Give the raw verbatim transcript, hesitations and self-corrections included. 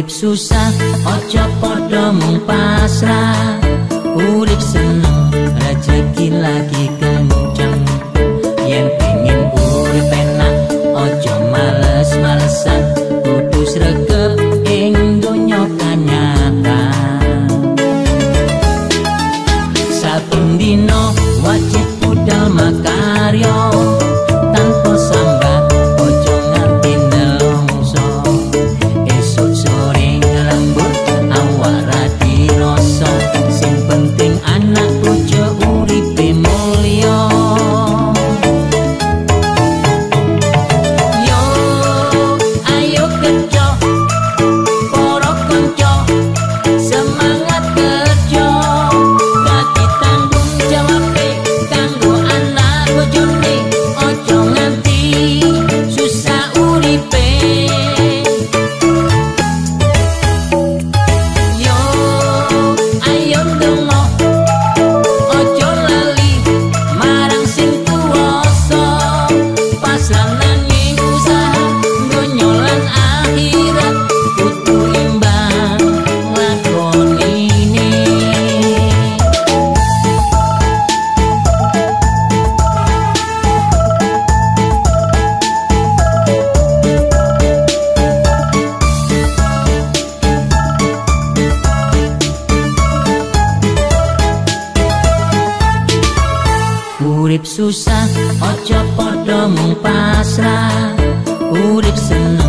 Urip susah ojo podo mung pasrah, urip seneng rezeki lagi kenceng. Yen pengen urip enak ojo males-malesan, kudu sregep ing donya kanyatan. Saben dina wajib budal makarya, tanpa sambah ojo nganti nelongso. Esuk sore lembur awak ra dirasa, sing penting anak bojo uripe mulya. Yo ayo kerja para kanca, semangat kerja, dadi tanggung jawabe kanggo anak bojone. Ojo nganti susah uripe. Yo ayo ndonga ojo lali marang sing kuwasa, pasrah nanging usaha donya lan akhirat, kudu imbang lakonine. Urip susah ojo podo mung pasrah, urip seneng